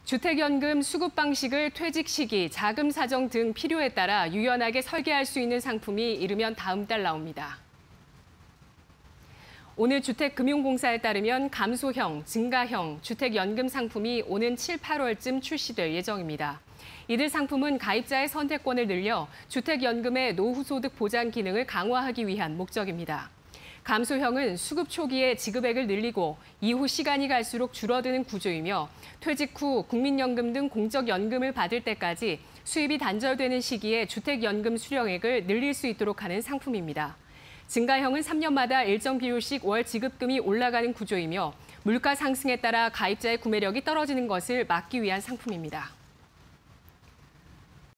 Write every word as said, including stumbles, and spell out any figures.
주택연금 수급 방식을 퇴직 시기, 자금 사정 등 필요에 따라 유연하게 설계할 수 있는 상품이 이르면 다음 달 나옵니다. 오늘 주택금융공사에 따르면 감소형, 증가형 주택연금 상품이 오는 칠, 팔월쯤 출시될 예정입니다. 이들 상품은 가입자의 선택권을 늘려 주택연금의 노후소득 보장 기능을 강화하기 위한 목적입니다. 감소형은 수급 초기에 지급액을 늘리고 이후 시간이 갈수록 줄어드는 구조이며 퇴직 후 국민연금 등 공적연금을 받을 때까지 수입이 단절되는 시기에 주택연금 수령액을 늘릴 수 있도록 하는 상품입니다. 증가형은 삼 년마다 일정 비율씩 월 지급금이 올라가는 구조이며 물가 상승에 따라 가입자의 구매력이 떨어지는 것을 막기 위한 상품입니다.